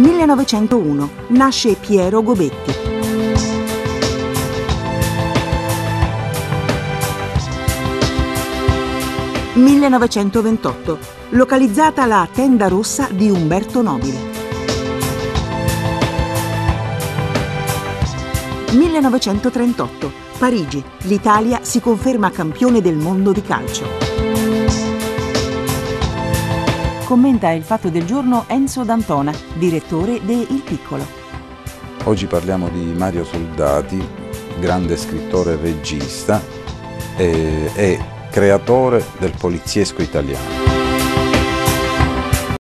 1901 nasce Piero Gobetti. 1928 localizzata la tenda rossa di Umberto Nobile. 1938 Parigi, l'Italia si conferma campione del mondo di calcio. Commenta il fatto del giorno Enzo D'Antona, direttore de Il Piccolo. Oggi parliamo di Mario Soldati, grande scrittore e regista e creatore del poliziesco italiano.